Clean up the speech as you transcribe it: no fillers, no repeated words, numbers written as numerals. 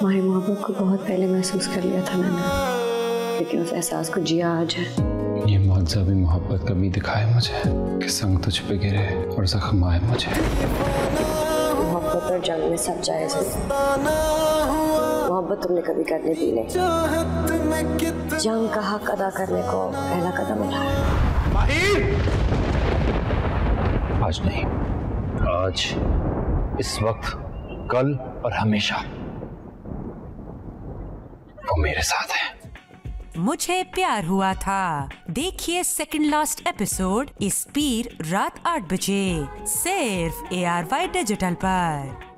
तुम्हारी मोहब्बत को बहुत पहले महसूस कर लिया था मैंने, लेकिन उस एहसास को जिया आज है। ये मुआवजा भी मोहब्बत कभी दिखाए मुझे कि संग तुझ पे गिरे और जख्म आए मुझे। मोहब्बत और जंग में सब जायज है। मोहब्बत तुमने कभी करने दी नहीं, जंग का हक अदा करने को पहला कदम उठाया। आज नहीं, आज, इस वक्त, कल और हमेशा वो मेरे साथ है। मुझे प्यार हुआ था। देखिए सेकंड लास्ट एपिसोड इस पीर रात 8 बजे सिर्फ ARY डिजिटल पर।